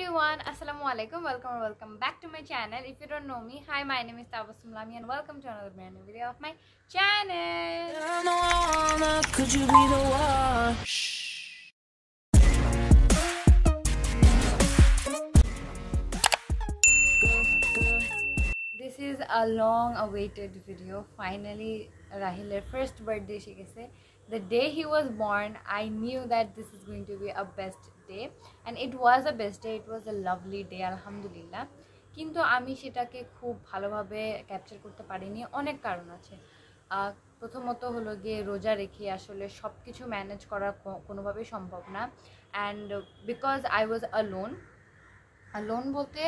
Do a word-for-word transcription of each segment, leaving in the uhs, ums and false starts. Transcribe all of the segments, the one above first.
everyone, assalamu alaikum, welcome or welcome back to my channel. If you don't know me, hi, my name is Tabassum Lamia and welcome to another brand new video of my channel. Could you be the one? This is a long awaited video. Finally, Raahil's first birthday she gese. The day he was born, I knew that this is going to be a best day, and it was a best day. It was a lovely day, alhamdulillah. কিন্তু আমি সেটাকে খুব ভালোভাবে capture করতে পারিনি, অনেক কারণ আছে। প্রথমত হলো গিয়ে রোজা রেখে আসলে সব কিছু ম্যানেজ করা কোনোভাবেই সম্ভব না, and because I was alone alone বলতে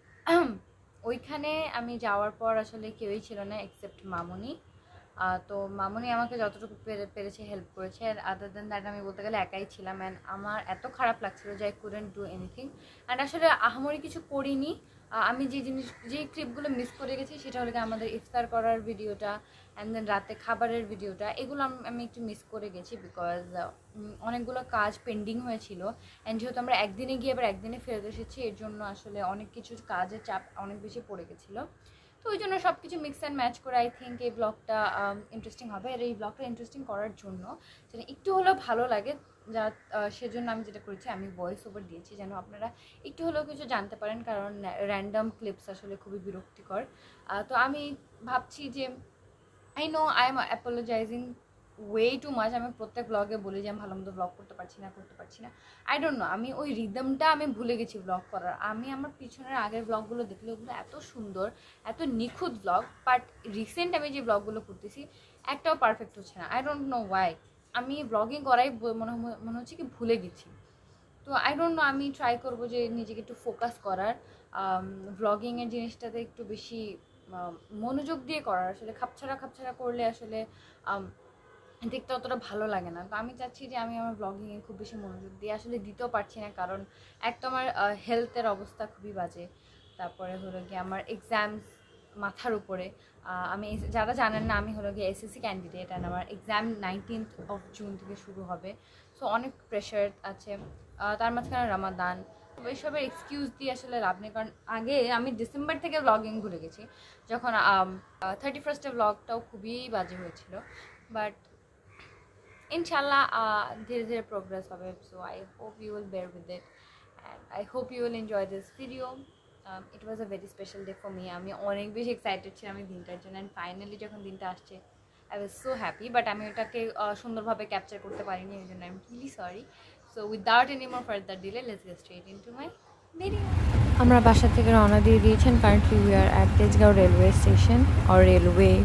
ওইখানে আমি যাওয়ার পর আসলে কেউই ছিল না এক্সেপ্ট মামুনি। তো মামুনি আমাকে যতটুকু পেরেছে হেল্প করেছে, অ্যান্ড আদার দেন দ্যাট আমি বলতে গেলে একাই ছিলাম, অ্যান্ড আমার এত খারাপ লাগছিল যে I couldn't do anything. And আসলে আহামরি কিছু করিনি। আমি যে জিনিস যেই ক্লিপগুলো মিস করে গেছি সেটা হলো আমাদের ইফতার করার ভিডিওটা, অ্যান্ড দেন রাতে খাবারের ভিডিওটা, এগুলো আমি একটু মিস করে গেছি বিকজ অনেকগুলো কাজ পেন্ডিং হয়েছিল, অ্যান্ড যেহেতু আমরা একদিনে গিয়ে আবার একদিনে ফেরত এসেছি, এর জন্য আসলে অনেক কিছু কাজের চাপ অনেক বেশি পড়ে গেছিলো। তো ওই জন্য সব কিছু মিক্স অ্যান্ড ম্যাচ করে আই থিঙ্ক এই ব্লগটা ইন্টারেস্টিং হবে। আর এই ব্লগটা ইন্টারেস্টিং করার জন্য যেটা একটু হলেও ভালো লাগে, যা সেজন্য আমি যেটা করেছি আমি ভয়েস ওভার দিয়েছি যেন আপনারা একটু হলেও কিছু জানতে পারেন, কারণ র্যান্ডম ক্লিপস আসলে খুবই বিরক্তিকর। তো আমি ভাবছি যে I know I am apologising way too much. আমি প্রত্যেক ব্লগে বলি যে আমি ভালো মতো ব্লগ করতে পারছি না করতে পারছি না আই ডোন্ট নো, আমি ওই রিদমটা আমি ভুলে গেছি ব্লগ করার। আমি আমার পিছনের আগের ব্লগগুলো দেখলে ওগুলো এত সুন্দর, এত নিখুঁত ব্লগ, বাট রিসেন্ট আমি যে ব্লগগুলো করতেছি একটাও পারফেক্ট হচ্ছে না। I don't know why. আমি ব্লগিং করাই মনে মনে হচ্ছে কি ভুলে গেছি। তো আই ডোন্ট নো, আমি ট্রাই করবো যে নিজেকে একটু ফোকাস করার, ব্লগিংয়ের জিনিসটাতে একটু বেশি মনোযোগ দিয়ে করার। আসলে খাপছাড়া খাপছাড়া করলে আসলে দেখতে অতটা ভালো লাগে না। তো আমি চাচ্ছি যে আমি আমার ব্লগিংয়ে খুব বেশি মনোযোগ দিয়ে আসলে দিতেও পারছি না, কারণ এক তো আমার হেলথের অবস্থা খুবই বাজে, তারপরে হলো গিয়ে আমার এক্সামস মাথার উপরে। আমি যারা জানেন না আমি হলো গিয়ে এসএসসি ক্যান্ডিডেট, অ্যান্ড আমার এক্সাম নাইনটিন্থ অফ জুন থেকে শুরু হবে। সো অনেক প্রেশার আছে, তার মাঝখানে রমাদান। এইসবের এক্সকিউজ দিয়ে আসলে লাভ নেই, কারণ আগে আমি ডিসেম্বর থেকে ব্লগিং ভুলে গেছি, যখন থার্টি ফার্স্টে ব্লগটাও খুবই বাজে হয়েছিল। বাট Inshallah, uh, ধীরে ধীরে progress হবে. So I hope you will bear with it, and I hope you will enjoy this video. Um, it was a very special day for me. আমি অনেক বেশি এক্সাইটেড ছিলাম এই দিনটার জন্য, and finally যখন দিনটা আসছে I was so happy, but আমি এটাকে সুন্দরভাবে ক্যাপচার করতে পারিনি, এই জন্য I'm really sorry. So without any more further delay, let's get straight into my video. আমরা বাসা থেকে রওনা দিয়ে দিয়েছেন। Currently we are at Tejgaon railway station or railway,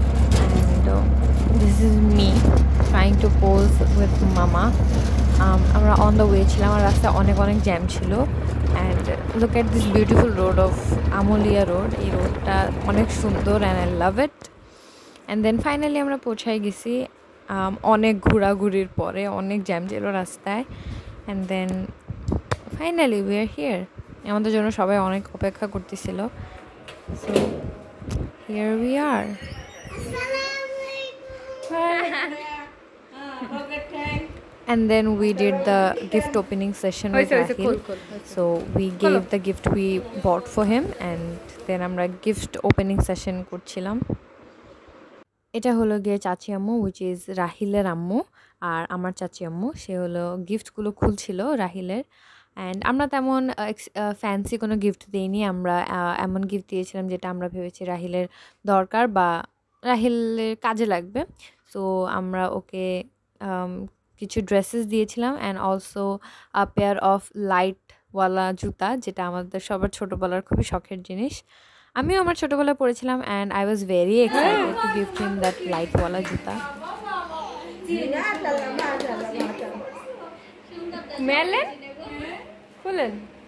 and uh, this is me trying to pose with mama. um, আমরা on the way ছিলাম, আর রাস্তায় অনেক অনেক জ্যাম ছিল, and look at this beautiful road of Amulia road. এই রোডটা অনেক সুন্দর and I love it. and then finally আমরা পৌঁছাই গেছি অনেক ঘোরাঘুরির পরে, অনেক জ্যাম ছিল রাস্তায়, and then finally we are here. আমাদের জন্য সবাই অনেক অপেক্ষা করতেছিল, so here we are. And then we did the gift opening session with Raahil. So we gave the gift we bought for him, and then আমরা gift opening session করছিলাম। এটা হলো গিয়ে চাচি আম্মু, which is রাহিলের আম্মু, আর আমার চাচি আম্মু। সে হলো গিফটগুলো খুলছিল রাহিলের, অ্যান্ড আমরা তেমন ফ্যান্সি কোনো গিফট দিইনি। আমরা এমন গিফট দিয়েছিলাম যেটা আমরা ভেবেছি রাহিলের দরকার বা রাহিলের কাজে লাগবে। সো আমরা ওকে কিছু ড্রেসেস দিয়েছিলাম, and also a pair of লাইটওয়ালা জুতা, যেটা আমাদের সবার ছোটোবেলার খুবই শখের জিনিস। আমিও আমার ছোটোবেলায় পড়েছিলাম, and I was very excited to gift him that লাইটওয়ালা জুতা। মেলেন খুলেন,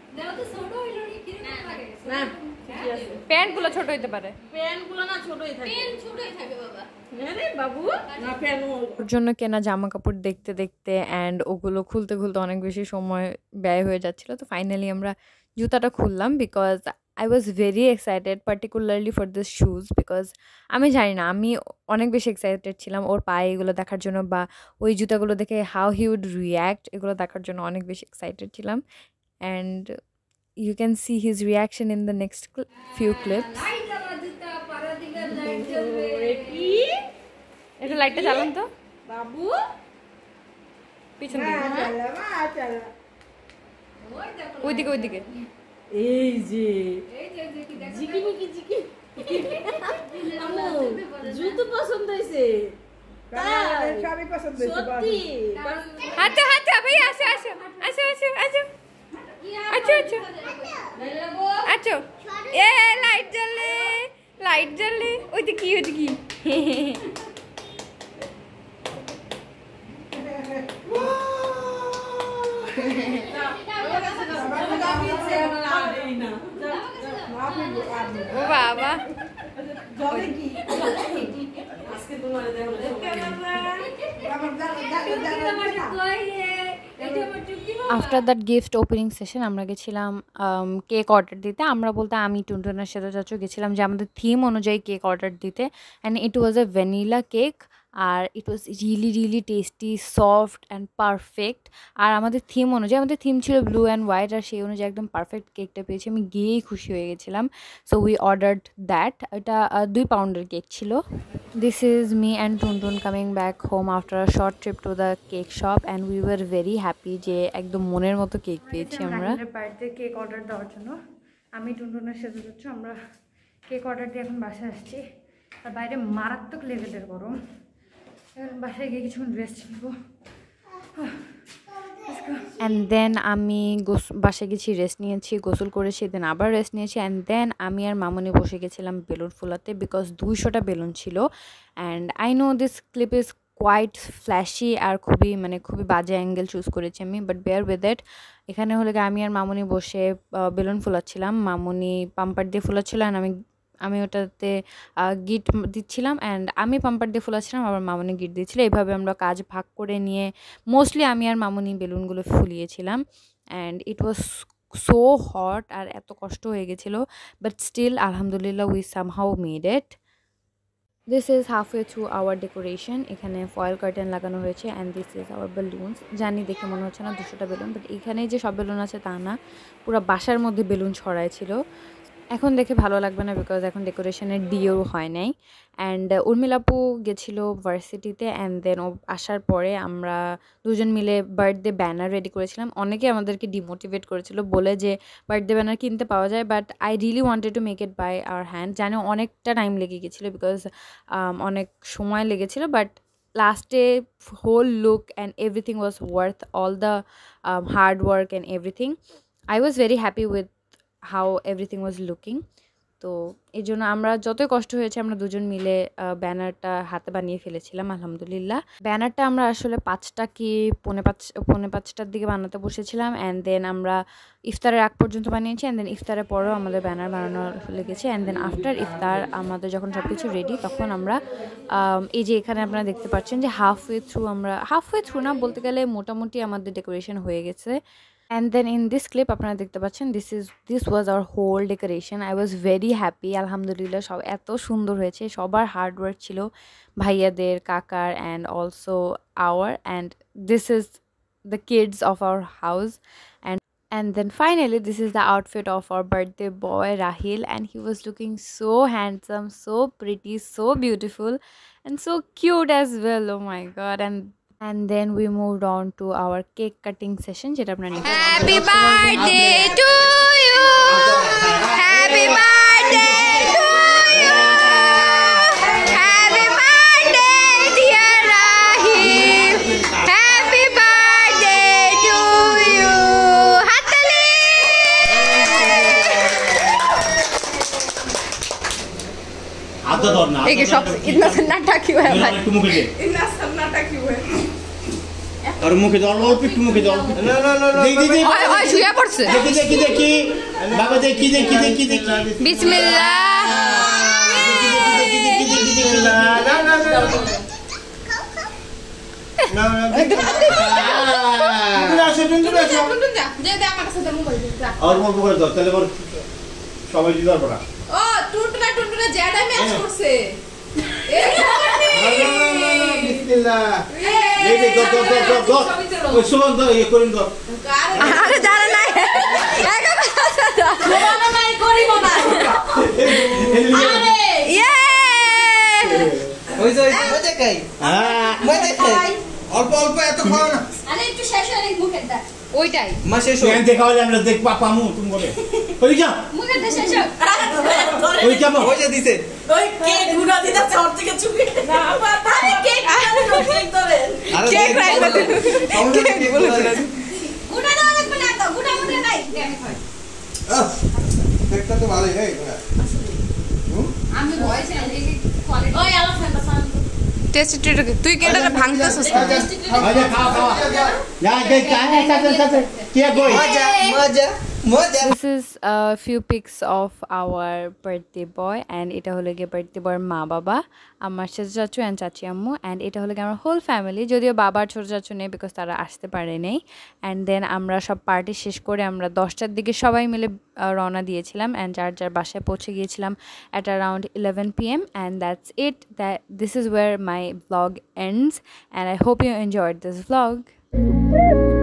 প্যান্টগুলো ছোট হইতে পারে, প্যান্টগুলো না ছোটই থাকে, প্যান্ট ছোটই থাকে বাবা। আরে বাবু না, প্যান্ট ওর জন্য কেনা জামা কাপড় দেখতে দেখতে অ্যান্ড ওগুলো খুলতে খুলতে অনেক বেশি সময় ব্যয় হয়ে যাচ্ছিল। তো ফাইনালি আমরা জুতাটা খুললাম, because I was very excited particularly for this shoes, because আমি জানি না, আমি অনেক বেশি এক্সাইটেড ছিলাম ওর পায়ে এগুলো দেখার জন্য, বা ওই জুতাগুলো দেখে হাউ হি উড রিয়্যাক্ট, এগুলো দেখার জন্য অনেক বেশি এক্সাইটেড ছিলাম। And you can see his reaction in the next cl few clips. একটু লাইটটা জ্বালান তো বাবু পিছন দিকে ওইদিকে ওইদিকে এই যে জিকিমিকি জিকি আম্মু জুতো পছন্দ হইছে তাই শাড়ি পছন্দ হইছে সত্যি হাতে হাতে ভাই আসো আসো আসো আসো আসো আচ্ছা আচ্ছা আচ্ছা এ লাইট জ্বলে লাইট জ্বলে ওইদিকে কি ওইদিকে ও বাবা after that gift opening session আমরা গেছিলাম কেক অর্ডার দিতে আমরা বলতে আমি টুনটুনের সাথে চাচু গেছিলাম যে আমাদের থিম অনুযায়ী কেক অর্ডার দিতে and it was a vanilla cake আর it was really really tasty soft and perfect আর আমাদের থিম অনুযায়ী আমাদের থিম ছিল ব্লু অ্যান্ড হোয়াইট আর সেই অনুযায়ী একদম পারফেক্ট কেকটা পেয়েছি আমি গিয়েই খুশি হয়ে গেছিলাম সো উই অর্ডার্ড দ্যাট এটা দুই পাউন্ডের কেক ছিল this is me and Tuntun coming back home after a short trip to the cake shop and we were very happy যে একদম মনের মতো কেক পেয়েছি আমরা বাড়িতে কেক অর্ডার দেওয়ার জন্য আমি টুনটুনের সাথে যাচ্ছি আমরা কেক অর্ডার দিয়ে এখন বাসায় আসছি আর বাইরে মারাত্মক লেভেলের গরম বাসায় গিয়ে কিছুক্ষণ রেস্ট নিব অ্যান্ড দেন আমি বাসায় গেছি রেস্ট নিয়েছি গোসল করেছি দেন আবার রেস্ট নিয়েছি অ্যান্ড দেন আমি আর মামনি বসে গেছিলাম বেলুন ফোলাতে বিকজ দুইশোটা বেলুন ছিল and I know this clip is quite flashy আর খুবই মানে খুবই বাজে অ্যাঙ্গেল চুজ করেছি আমি বাট বেয়ার উইথ দ্যাট এখানে হলে আমি আর মামনি বসে বেলুন ফোলাচ্ছিলাম মামনি পাম্পার দিয়ে ফোলাচ্ছিল অ্যান্ড আমি আমি ওটাতে গিট দিচ্ছিলাম অ্যান্ড আমি পাম্পার দিয়ে ফুলাচ্ছিলাম আবার মামনি গিট দিচ্ছিল এইভাবে আমরা কাজ ভাগ করে নিয়ে মোস্টলি আমি আর মামনি বেলুনগুলো ফুলিয়েছিলাম and it was so hot আর এত কষ্ট হয়ে গেছিলো বাট স্টিল আলহামদুলিল্লাহ we somehow made it this is halfway through our decoration এখানে ফয়েল কার্টেন লাগানো হয়েছে and this is our balloons জানি দেখে মনে হচ্ছে না দুশোটা বেলুন বাট এখানে যে সব বেলুন আছে তা না পুরো বাসার মধ্যে বেলুন ছড়ায় ছিল এখন দেখে ভালো লাগবে না বিকজ এখন ডেকোরেশনের ডিও হয় নাই অ্যান্ড উর্মিলাপু গেছিলো ভার্সিটিতে অ্যান্ড দেন ও আসার পরে আমরা দুজন মিলে বার্থডে ব্যানার রেডি করেছিলাম অনেকে আমাদেরকে ডিমোটিভেট করেছিল বলে যে বার্থডে ব্যানার কিনতে পাওয়া যায় but I really wanted to make it by our hand জানি অনেকটা টাইম লেগে গেছিলো বিকজ অনেক সময় লেগেছিলো বাট লাস্টে whole look and everything was worth all the hard work and everything I was very happy with how everything was looking তো এই জন্য আমরা যতই কষ্ট হয়েছে আমরা দুজন মিলে ব্যানারটা হাতে বানিয়ে ফেলেছিলাম আলহামদুলিল্লাহ ব্যানারটা আমরা আসলে পাঁচটা কি পৌনে পাঁচ পৌনে পাঁচটার দিকে বানাতে বসেছিলাম অ্যান্ড দেন আমরা ইফতারের আগ পর্যন্ত বানিয়েছি অ্যান্ড দেন ইফতারের পরেও আমাদের ব্যানার বানানো লেগেছে অ্যান্ড দেন আফটার ইফতার আমাদের যখন সব কিছু রেডি তখন আমরা এই যে এখানে আপনারা দেখতে পাচ্ছেন যে হাফওয়ে থ্রু আমরা হাফওয়ে থ্রু না বলতে গেলে মোটামুটি আমাদের ডেকোরেশন হয়ে গেছে and then in this clip আপনারা দেখতে পাচ্ছেন this is this was our whole decoration I was very happy alhamdulillah সব এত সুন্দর হয়েছে সবার হার্ড ওয়ার্ক ছিল ভাইয়াদের কাকার and also our and this is the kids of our house and and then finally this is the outfit of our birthday boy Raahil and he was looking so handsome so pretty so beautiful and so cute as well oh my god and And then we moved on to our cake cutting session. Happy birthday to you. Happy birthday to you. Happy birthday dear Raahil. Happy birthday to you. Hatali. आधा दौर ना एक shop इतना सन्नाटा क्यों है भाई इतना सन्नाटा क्यों है और मुखे दौड़ और पिट मुखे दौड़ ना ना ना देख देख ओए ओए शुया पड़ছে देखी देखी देखी बाबा देखी देखी देखी देखी बिस्मिल्लाह देखी देखी देखी देखी ना ना ना না না না সেদিন তো আছে কোনটা যা দে দে আমার কাছে মোবাইল দে আর মোবাইল করে দাও তাহলে বল সবাই দিদার পড়া ও টুনটুনা টুনটুনা জেডা ম্যাচ করছে এই বিসমিল্লাহ এই দে গো গো গো গো ওই সুমন দাও এই করিন দাও আরে জানা নাই ওই যে মজা খাই হ্যাঁ মজা খাই অল্প অল্প এত খাও না আরে একটু শেষ হয়ে মুখের দা ওইটাই মা শেষ তুই দেখাও আমরা দেখ পাপা মু তুমি বলে ওই যা মুখের দা শেষ হোক ওই কেমন ওই যে দিছে ওই কেক গুনা দিতেছে ওর থেকে চুপি না আরে কেক কেক ধরে কেক রাইলা কেক বলে গুনা দাও লাগবে না তো গুনা মুখে নাই আমি খাই কেকটা তো ভালোই এই আমি ভয় চাই এই কোয়ালিটি ওই আলো ফেন্টা সাউন্ড টেস্টি ট্রিট তুই কেডা ভাঙতেছস আরে খাও খাও যা কে কানে সাথে সাথে কে কই মজা মজা মজা This is a few pics of our birthday boy and এটা হলো গিয়ে birthday boy মা বাবা আমার ছোট চাচু and চাচি আম্মু and এটা হলো গিয়ে আমার হোল ফ্যামিলি যদিও বাবার ছোট চাচু নেই বিকজ তারা আসতে পারে নাই and then আমরা সব পার্টি শেষ করে আমরা দশটার দিকে সবাই মিলে রওনা দিয়েছিলাম and যার যার বাসায় পৌঁছে গিয়েছিলাম at around eleven p m and that's it that this is where my vlog ends and I hope you enjoyed this vlog.